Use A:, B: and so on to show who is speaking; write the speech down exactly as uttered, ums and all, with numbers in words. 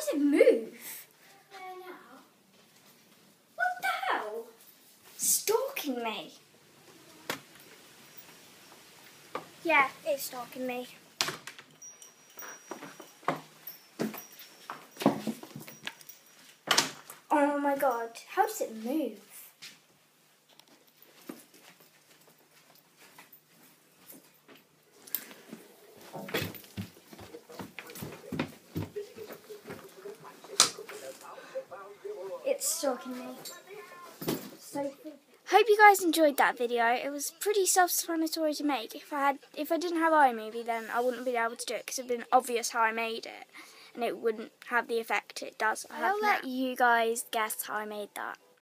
A: does it move? What the hell? Stalking me. Yeah, it's stalking me. Oh my god, how does it move? It's stalking me. So hope you guys enjoyed that video. It was pretty self-explanatory to make. If I had, if I didn't have iMovie, then I wouldn't be able to do it because it'd been obvious how I made it, and it wouldn't have the effect it does. I'll let you guys guess how I made that.